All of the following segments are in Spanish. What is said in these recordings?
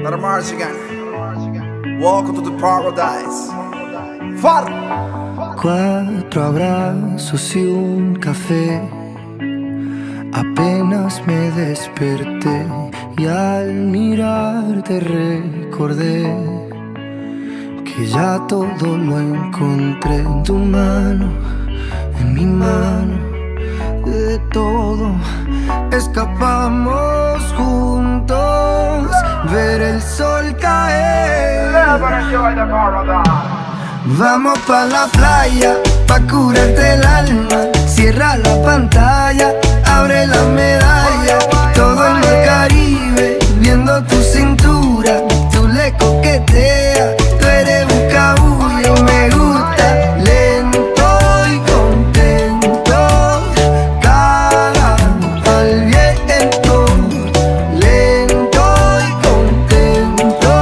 Let them march again. Welcome to the paradise. Far. 4 abrazos y un café. Apenas me desperté y al mirarte recordé que ya todo lo encontré en tu mano, en mi mano. De todo escapamos juntos, ver el sol caer. Vamos pa' la playa, pa' curarte el alma. Cierra la pantalla, abre la medalla. Todo en el Caribe, viendo tu cintura. Tú le coqueteas, tú eres un cabullo. Me gusta lento y contento, cara al viento. Lento y contento,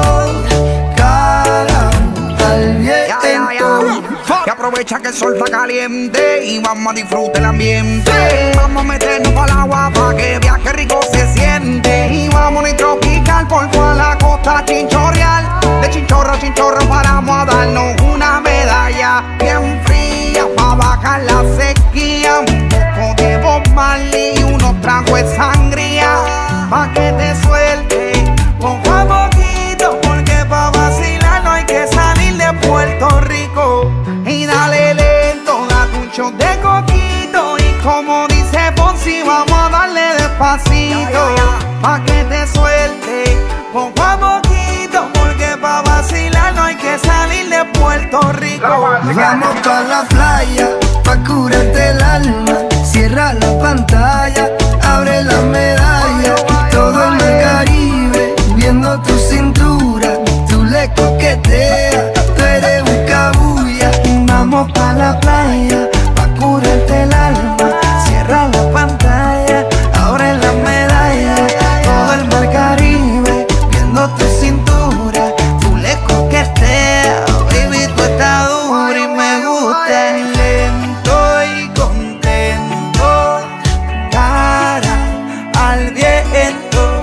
cara al viento. Que aprovecha que el sol está caliente y vamos a disfrutar el ambiente. Vamos a meternos para el agua para que viaje rico se siente. Y vamos a tropical por toda la costa chinchorreal. De chinchorro a chinchorro paramos a darnos una medalla bien fría para bajar la sequía. Un poco de Bob Marley y unos tragos de sangría pa' que te suelte poco a poquito, porque pa' vacilar no hay que salir de Puerto Rico. Y dale lento, date un shot de coquito. Y como dice Fonsi, vamos a darle despacito pa' que te suelte poco a poquito, porque pa' vacilar no hay que salir de Puerto Rico. Vamos pa' la playa, pa' curarte el alma. Cierra la pantalla, abre la medalla. Todo en el Caribe, viendo tu cintura. Tú le coqueteas, tú eres un cabulla. Vamos pa' la playa, pa' curarte el alma. Cierra la pantalla, abre la medalla. Todo el mar Caribe, viendo tu cintura. Tú le coqueteas, baby, tú estás dura y me gusta. Lento y contento, cara al viento.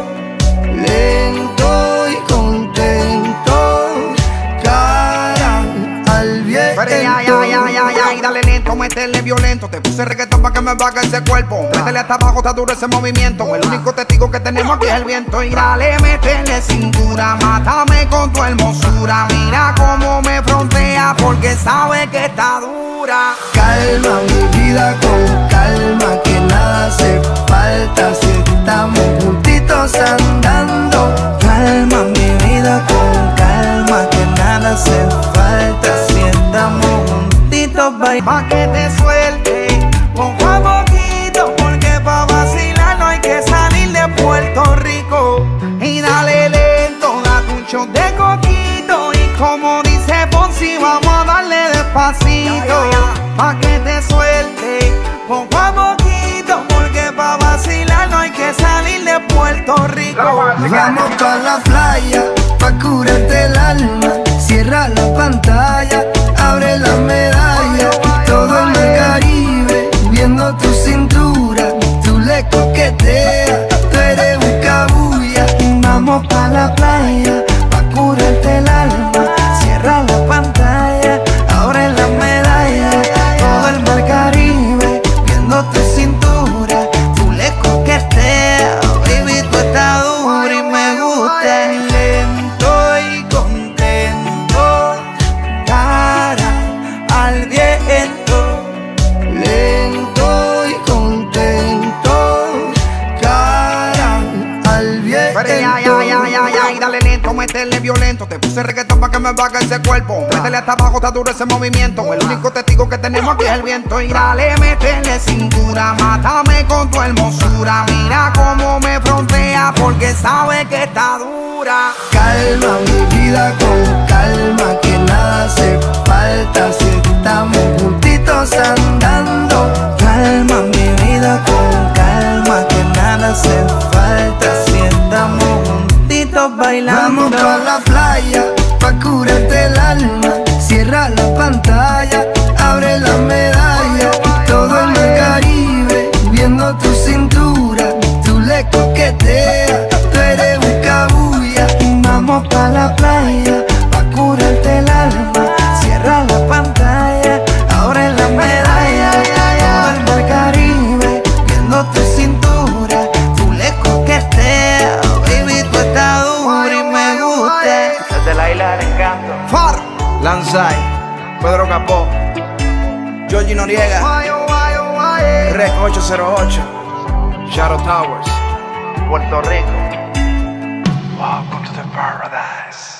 Lento y contento, cara al viento. Y dale lento, métele violento. Te puse reggaetón pa' que me baje ese cuerpo. Métele hasta abajo, está duro ese movimiento. El único testigo que tenemos aquí es el viento. Y dale, métele cintura, mátame con tu hermosura. Mira cómo me frontea porque sabe que está dura. Calma mi vida con calma, que nada hace falta si estamos juntitos andando. Calma mi vida con calma, que nada hace falta si estamos juntitos bailando. Pa' que te suelte poco a poquito, porque pa' vacilar no hay que salir de Puerto Rico. Y dale lento, date un shot de coquito. Y como dice Fonsi, vamos a darle despacito pa' que te suelte poco a poquito, porque pa' vacilar no hay que salir de Puerto Rico. Vamos pa' la playa, pa' curarte el alma. Cierra la pantalla, abre la medalla. Todo en el Caribe, viendo tu cintura. Tú le coqueteas, tú eres un cabulla. Vamos pa' la playa, pa' curarte el alma. Cierra la pantalla, abre la medalla. Todo el mar Caribe, viendo tu cintura. Tú le coqueteas, baby, tú estás dura y me gusta. Lento y contento, cara al viento. Lento y contento, cara al viento. Y dale lento, métele violento. Te puse reggaetón pa' que me baje ese cuerpo. Métele hasta abajo, está duro ese movimiento. El único testigo que tenemos aquí es el viento. Y dale, métele cintura, mátame con tu hermosura. Mira cómo me frontea porque sabe que está dura. Calma mi vida con calma, que nada hace falta si estamos juntitos andando. Calma mi vida con calma, que nada hace falta si estamos juntitos bailando. Vamos pa' la playa, pa' curarte el alma. Cierra la pantalla, abre la medalla. Todo en el Caribe, viendo tu cintura. Tú le coqueteas, tú eres un cabulla. Vamos bailar encanto. Far, Lanzai, Pedro Capó, Georgie Noriega, Rec 808, Shadow Towers, Puerto Rico. Welcome to the paradise.